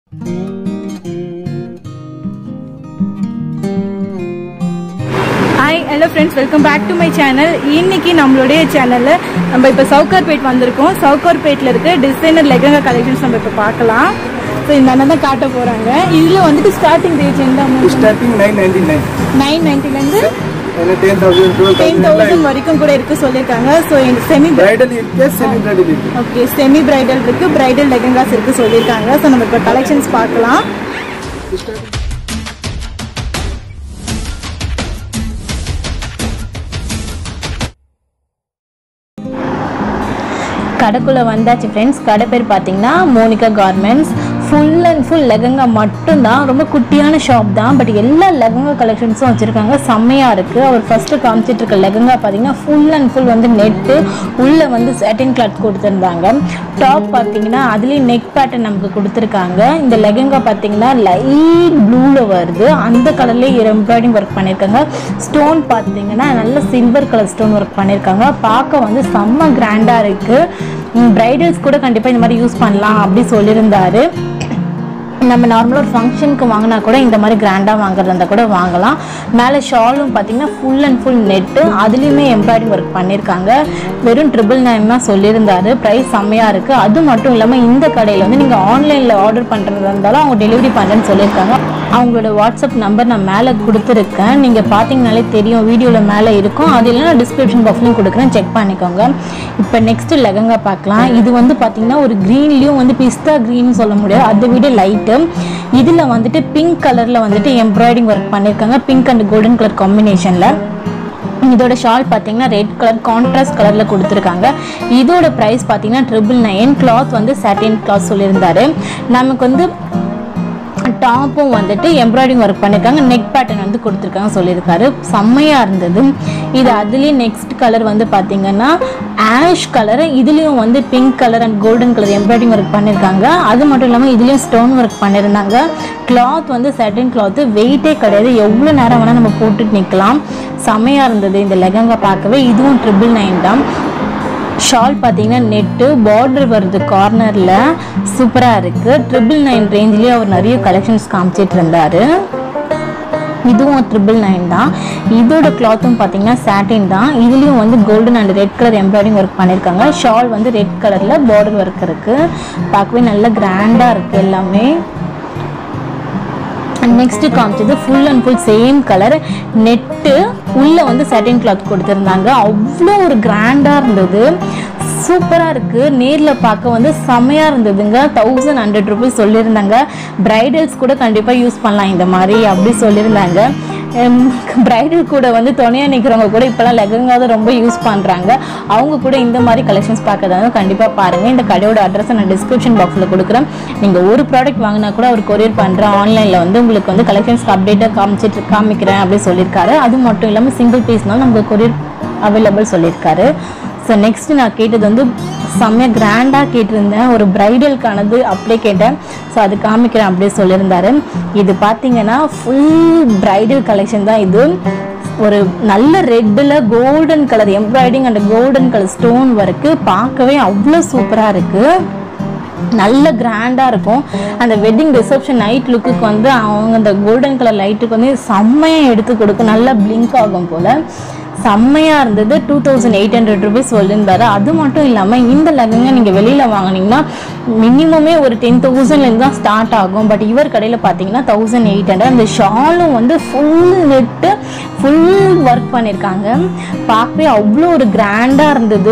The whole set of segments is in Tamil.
Hi, hello friends, welcome back to my channel. இன்னைக்கு நம்மளுடைய சேனல்ல நம்ம இப்ப சௌகார்பேட் வந்திருக்கோம். சௌகார்பேட்ல இருக்க டிசைனர் லெஹங்கா கலெக்ஷன்ஸ் நம்ம இப்ப பார்க்கலாம். சோ இந்த அண்ணா தான் காட்ட போறாங்க. இதுல வந்துட்டு ஸ்டார்டிங் ரேட் என்ன அமௌண்ட்? ஸ்டார்டிங் 999. 990 ல இருந்து 10,000 வரைக்கும் கூட இருக்கு சொல்லிருக்காங்க. சோ இந்த செமி பிரைடல் இருக்கு, செமி பிரைடல் இருக்கு. ஓகே, செமி பிரைடல் இருக்கு, பிரைடல் லெஹங்காஸ் இருக்கு சொல்லிருக்காங்க. சோ நம்ம இப்ப கலெக்ஷன்ஸ் பார்க்கலாம். கடைக்குள்ள வந்தாச்சு ஃப்ரெண்ட்ஸ். கடை பேர் பார்த்தீங்கன்னா Monika garments. Full and full lehenga மட்டும்தான். ரொம்ப குட்டியான ஷாப் தான், பட் எல்லா லெஹங்கா கலெக்ஷன்ஸும் வச்சுருக்காங்க. செம்மையாக இருக்குது. அவர் ஃபஸ்ட்டு காமிச்சிட்டு இருக்க லெஹங்கா பார்த்தீங்கன்னா ஃபுல் அண்ட் ஃபுல் வந்து நெட்டு, உள்ளே வந்து சாட்டின் கிளாத் கொடுத்துருந்தாங்க. டாப் பார்த்தீங்கன்னா அதுலேயும் நெக் பேட்டர்ன் நமக்கு கொடுத்துருக்காங்க. இந்த லெஹங்கா பார்த்தீங்கன்னா லைட் ப்ளூவில் வருது, அந்த கலர்லேயே எம்ப்ராய்டிங் ஒர்க் பண்ணியிருக்காங்க. ஸ்டோன் பார்த்தீங்கன்னா நல்ல சில்வர் கலர் ஸ்டோன் ஒர்க் பண்ணியிருக்காங்க. பார்க்க வந்து செம்ம கிராண்டாக இருக்குது. பிரைடல்ஸ் கூட கண்டிப்பாக இந்த மாதிரி யூஸ் பண்ணலாம் அப்படி சொல்லியிருந்தாரு. நம்ம நார்மலாக ஒரு ஃபங்க்ஷனுக்கு வாங்கினா கூட இந்த மாதிரி கிராண்டாக வாங்குறதா இருந்தால் கூட வாங்கலாம். மேலே ஷாலும் பார்த்தீங்கன்னா ஃபுல் அண்ட் ஃபுல் நெட்டு, அதுலேயுமே எம்ப்ராய்டிங் ஒர்க் பண்ணியிருக்காங்க. வெறும் 999 தான் சொல்லியிருந்தாரு. ப்ரைஸ் செம்மையாக இருக்குது. அது மட்டும் இல்லாமல் இந்த கடையில் வந்து நீங்கள் ஆன்லைனில் ஆர்டர் பண்ணுறதா இருந்தாலும் அவங்க டெலிவரி பண்ணுறேன்னு சொல்லியிருக்காங்க. அவங்களோட வாட்ஸ்அப் நம்பர் நான் மேலே கொடுத்துருக்கேன், நீங்கள் பார்த்தீங்கனாலே தெரியும், வீடியோவில் மேலே இருக்கும். அது இல்லைனா டிஸ்கிரிப்ஷன் பாக்ஸ்லையும் கொடுக்குறேன், செக் பண்ணிக்கோங்க. இப்போ நெக்ஸ்ட்டு லெஹங்கா பார்க்கலாம். இது வந்து பார்த்தீங்கன்னா ஒரு க்ரீன்லேயும் வந்து பிஸ்தா க்ரீன் சொல்ல முடியாது, அதை விட லைட்டு. இதில் வந்துட்டு பிங்க் கலரில் வந்துட்டு எம்ப்ராய்டிங் ஒர்க் பண்ணியிருக்காங்க, பிங்க் அண்ட் கோல்டன் கலர் காம்பினேஷனில். இதோட ஷால் பார்த்தீங்கன்னா ரெட் கலர் கான்ட்ராஸ்ட் கலரில் கொடுத்துருக்காங்க. இதோட ப்ரைஸ் பார்த்தீங்கன்னா 999. கிளாத் வந்து சாட்டின் கிளாத் சொல்லியிருந்தாரு. நமக்கு வந்து டாப்பும் வந்துட்டு எம்ப்ராய்டிங் ஒர்க் பண்ணியிருக்காங்க, நெக் பேட்டர்ன் வந்து கொடுத்துருக்காங்க சொல்லியிருக்காரு. செம்மையாக இருந்தது. இது அதுலேயே நெக்ஸ்ட் கலர் வந்து பார்த்தீங்கன்னா ஆஷ் கலர், இதுலேயும் வந்து pink colour and golden colour embroidering work பண்ணியிருக்காங்க. அது மட்டும் இல்லாமல் இதுலேயும் ஸ்டோன் ஒர்க் பண்ணியிருந்தாங்க. கிளாத் வந்து சாட்டின் கிளாத்து, வெயிட்டே கிடையாது, எவ்வளோ நேரம் வேணால் நம்ம போட்டுட்டு நிற்கலாம். செம்மையாக இருந்தது இந்த லெஹங்கா பார்க்கவே. இதுவும் 999 தான். ஷால் பார்த்தீங்கன்னா நெட்டு பார்டர் வருது கார்னரில், சூப்பராக இருக்குது. 999 ரேஞ்சிலேயே அவர் நிறைய கலெக்ஷன்ஸ் காமிச்சிட்டு இருந்தார். இதுவும் 999 தான். இதோட கிளாத்தும் பார்த்தீங்கன்னா சாட்டின் தான். இதுலேயும் வந்து golden and red colour embroidering work பண்ணியிருக்காங்க. ஷால் வந்து ரெட் கலரில் பார்டர் ஒர்க் இருக்குது. பார்க்கவே நல்ல கிராண்டாக இருக்குது எல்லாமே. நெக்ஸ்ட் காமிச்சது full and full same colour net, உள்ளே வந்து சாட்டின் கிளாத் கொடுத்துருந்தாங்க. அவ்வளோ ஒரு கிராண்டாக இருந்தது, சூப்பராக இருக்குது. நேரில் பார்க்க வந்து செம்மையாக இருந்ததுங்க. 1100 rupees சொல்லியிருந்தாங்க. பிரைடல்ஸ் கூட கண்டிப்பாக யூஸ் பண்ணலாம் இந்த மாதிரி அப்படி சொல்லியிருந்தாங்க. பிரைடல் கூட வந்து துணையாக நிற்கிறவங்க கூட இப்போலாம் லெஹங்கா தான் ரொம்ப யூஸ் பண்ணுறாங்க. அவங்க கூட இந்த மாதிரி கலெக்ஷன்ஸ் பார்க்கறதாங்க கண்டிப்பாக பாருங்கள். இந்த கடையோட அட்ரஸை நான் டிஸ்கிரிப்ஷன் பாக்ஸில் கொடுக்குறேன். நீங்கள் ஒரு ப்ராடக்ட் வாங்கினா கூட அவர் கொரியர் பண்ணுறேன், ஆன்லைனில் வந்து உங்களுக்கு வந்து கலெக்ஷன்ஸ்க்கு அப்டேட்டாக காமிக்கிறேன் அப்படின்னு சொல்லியிருக்காரு. அது மட்டும் இல்லாமல் சிங்கிள் பீஸ்னாலும் நமக்கு கொரியர் அவைலபிள் சொல்லியிருக்காரு. ஸோ நெக்ஸ்ட் நான் கேட்டது வந்து செம்மையாக கிராண்டாக கேட்டிருந்தேன், ஒரு பிரைடலுக்கானது அப்படியே கேட்டேன். ஸோ அது காமிக்கிறேன் அப்படியே சொல்லியிருந்தாரு. இது பார்த்தீங்கன்னா ஃபுல் பிரைடல் கலெக்ஷன் தான். இது ஒரு நல்ல ரெட்டில் golden colour embroidering and golden colour stone work, பார்க்கவே அவ்வளோ சூப்பராக இருக்குது, நல்ல கிராண்டாக இருக்கும். அந்த வெட்டிங் ரிசப்ஷன் நைட் லுக்குக்கு வந்து அவங்க அந்த கோல்டன் கலர் லைட்டுக்கு வந்து செம்மையாக எடுத்து கொடுக்கும், நல்லா பிளிங்க் ஆகும் போல். செம்மையாக இருந்தது. 2800 rupees சொல்லியிருந்தாரு. அது மட்டும் இல்லாமல் இந்த லெஹங்கா நீங்கள் வெளியில் வாங்கினீங்கன்னா மினிமமே ஒரு 10,000 தான் ஸ்டார்ட் ஆகும். பட் இவர் கடையில் பார்த்தீங்கன்னா 1800. அந்த ஷாலும் வந்து ஃபுல் நெட்டு ஃபுல் ஒர்க் பண்ணியிருக்காங்க. பார்க்கவே அவ்வளோ ஒரு கிராண்டாக இருந்தது.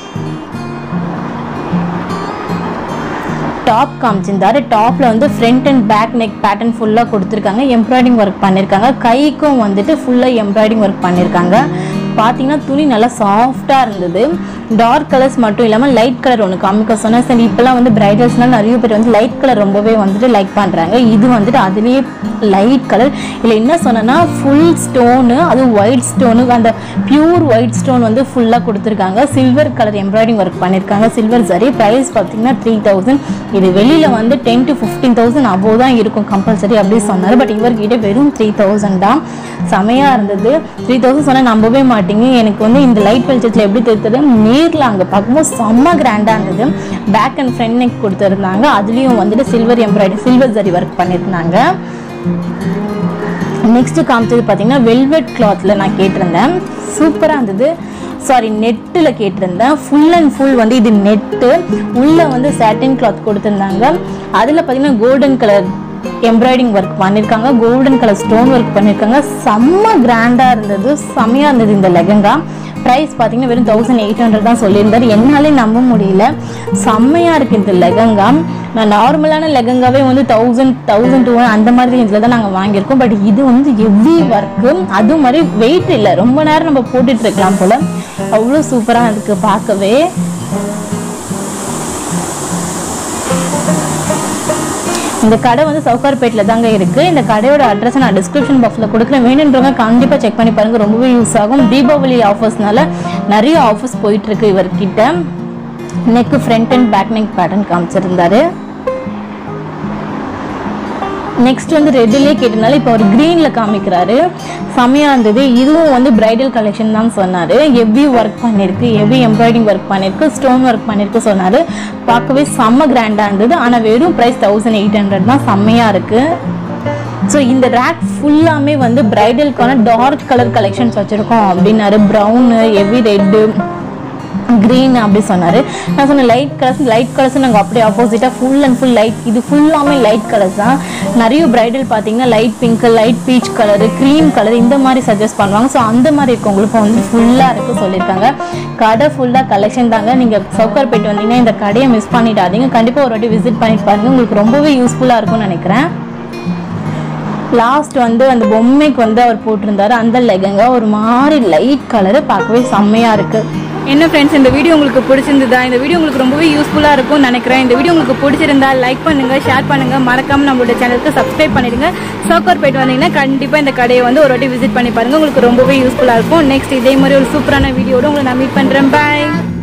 டாப் காமிச்சிருந்தாரு. டாப்பில் வந்து front and back neck pattern ஃபுல்லாக கொடுத்துருக்காங்க, எம்ப்ராய்டிங் ஒர்க் பண்ணியிருக்காங்க. கைக்கும் வந்துட்டு ஃபுல்லாக எம்ப்ராய்டிங் ஒர்க் பண்ணியிருக்காங்க. பார்த்தீங்கன்னா துணி நல்லா சாஃப்டாக இருந்தது. டார்க் கலர்ஸ் மட்டும் இல்லாமல் லைட் கலர் ஒன்று காமிக்க சொன்னேன். சரி, இப்போலாம் வந்து பிரைடல்ஸ்னால் நிறைய பேர் வந்து லைட் கலர் ரொம்பவே வந்துட்டு லைக் பண்ணுறாங்க. இது வந்துட்டு அதுலேயே லைட் கலர். இல்லை என்ன சொன்னேன்னா ஃபுல் ஸ்டோனு, அதுவும் ஒயிட் ஸ்டோனு, அந்த பியூர் ஒயிட் ஸ்டோன் வந்து ஃபுல்லாக கொடுத்துருக்காங்க. சில்வர் கலர் எம்ப்ராய்டிங் ஒர்க் பண்ணியிருக்காங்க, சில்வர் சரி. ப்ரைஸ் பார்த்தீங்கன்னா 3000. இது வெளியில் வந்து 10 to 15,000 அபோவ் தான் இருக்கும் கம்பல்சரி அப்படி சொன்னார். பட் இவர்கிட்ட வெறும் 3000 தான். செமையாக இருந்தது. 3000 சொன்னால் நம்பவே மாட்டேன். மாட்டீங்க. எனக்கு வந்து இந்த லைட் வெளிச்சத்தில் எப்படி தெரியுது, நேரில் அங்கே பார்க்கும்போது செம்ம கிராண்டாக இருந்தது. பேக் அண்ட் ஃப்ரண்ட் நெக் கொடுத்துருந்தாங்க. அதுலேயும் வந்துட்டு silver embroidery, silver zari work பண்ணியிருந்தாங்க. நெக்ஸ்ட்டு காமிச்சது பார்த்தீங்கன்னா வெல்வெட் கிளாத்தில் நான் கேட்டிருந்தேன். சூப்பராக இருந்தது. சாரி, நெட்டில் கேட்டிருந்தேன். ஃபுல் அண்ட் ஃபுல் வந்து இது நெட்டு, உள்ளே வந்து சாட்டின் கிளாத் கொடுத்துருந்தாங்க. அதில் பார்த்தீங்கன்னா கோல்டன் கலர் எம்ப்ராய்டிங் ஒர்க் பண்ணியிருக்காங்க, கோல்டன் கலர் ஸ்டோன் ஒர்க் பண்ணியிருக்காங்க. செம்ம கிராண்டாக இருந்தது, செம்மையாக இருந்தது இந்த லெஹங்கா. ப்ரைஸ் பார்த்தீங்கன்னா வெறும் 1800 தான் சொல்லியிருந்தார். என்னாலே நம்ப முடியல, செம்மையாக இருக்குது இந்த லெஹங்கா. நான் நார்மலான லெஹங்காவே வந்து 1000-1200 அந்த மாதிரி இதில் தான் நாங்கள் வாங்கியிருக்கோம். பட் இது வந்து ஹெவி ஒர்க்கு, அது மாதிரி வெயிட் இல்லை, ரொம்ப நேரம் நம்ம போட்டுட்டு இருக்கலாம் போல், அவ்வளோ சூப்பராக இருக்குது பார்க்கவே. இந்த கடை வந்து சவுகார்பேட்டில் தாங்க இருக்குது. இந்த கடையோட அட்ரஸை நான் டிஸ்கிரிப்ஷன் பாக்ஸில் கொடுக்குறேன். வேணுன்றவங்க கண்டிப்பாக செக் பண்ணி பாருங்கள், ரொம்பவே யூஸ் ஆகும். தீபாவளி ஆஃபர்ஸ்னால நிறைய ஆஃபர்ஸ் போயிட்டுருக்கு இவர்கிட்ட. Neck front and back neck pattern காமிச்சிருந்தாரு. நெக்ஸ்ட் வந்து ரெட்டிலே கேட்டனால இப்போ அவர் க்ரீனில் காமிக்கிறாரு. செம்மையாக இருந்தது. இதுவும் வந்து பிரைடல் கலெக்ஷன் தான் சொன்னார். ஹெவி ஒர்க் பண்ணியிருக்கு, ஹெவி எம்ப்ராய்டிங் ஒர்க் பண்ணியிருக்கு, ஸ்டோன் ஒர்க் பண்ணியிருக்கு சொன்னார். பார்க்கவே செம்ம கிராண்டாக இருந்தது. ஆனால் வெறும் ப்ரைஸ் 1800 தான். செம்மையாக இருக்குது. ஸோ இந்த ரேக் ஃபுல்லாமே வந்து பிரைடலுக்கான டார்க் கலர் கலெக்ஷன்ஸ் வச்சுருக்கோம் அப்படின்னாரு. ப்ரௌனு, ஹெவி ரெட்டு, க்ரீன் அப்படி சொன்னார். நான் சொன்னேன் லைட் கலர்ஸ் நாங்கள் அப்படியே ஆப்போசிட்டாக ஃபுல் அண்ட் ஃபுல் லைட், இது ஃபுல்லாமே லைட் கலர்ஸ் தான். நிறைய பிரைடல் பார்த்தீங்கன்னா light pink, light peach colour, cream colour இந்த மாதிரி சஜஸ்ட் பண்ணுவாங்க. ஸோ அந்த மாதிரி இருக்கவங்களுக்கு வந்து ஃபுல்லாக இருக்குது சொல்லியிருக்காங்க. கடை ஃபுல்லாக கலெக்ஷன் தாங்க. நீங்கள் சவுகார்பேட் வந்தீங்கன்னா இந்த கடையை மிஸ் பண்ணிடாதீங்க. கண்டிப்பாக ஒரு வாட்டி விசிட் பண்ணிட்டு பாருங்கள், உங்களுக்கு ரொம்பவே யூஸ்ஃபுல்லாக இருக்கும்னு நினைக்கிறேன். லாஸ்ட் வந்து அந்த பொம்மைக்கு வந்து அவர் போட்டிருந்தாரு அந்த லெஹங்கா ஒரு மாதிரி லைட் கலரு, பார்க்கவே செம்மையாக இருக்குது. என்ன ஃப்ரெண்ட்ஸ், இந்த வீடியோ உங்களுக்கு பிடிச்சிருந்ததா? இந்த வீடியோ உங்களுக்கு ரொம்பவே யூஸ்ஃபுல்லாக இருக்கும்னு நினைக்கிறேன். இந்த வீடியோ உங்களுக்கு பிடிச்சிருந்தா லைக் பண்ணுங்கள், ஷேர் பண்ணுங்கள், மறக்காமல் நம்மளோட சேனலுக்கு சப்ஸ்கிரைப் பண்ணிடுங்க. சவுகார்பேட் வந்தீங்கன்னா கண்டிப்பாக இந்த கடையை வந்து ஒரு வாட்டி விசிட் பண்ணி பாருங்கள், உங்களுக்கு ரொம்பவே யூஸ்ஃபுல்லாக இருக்கும். நெக்ஸ்ட் இதே மாதிரி ஒரு சூப்பரான வீடியோட உங்களை நான் மீட் பண்ணுறேன். பாய்.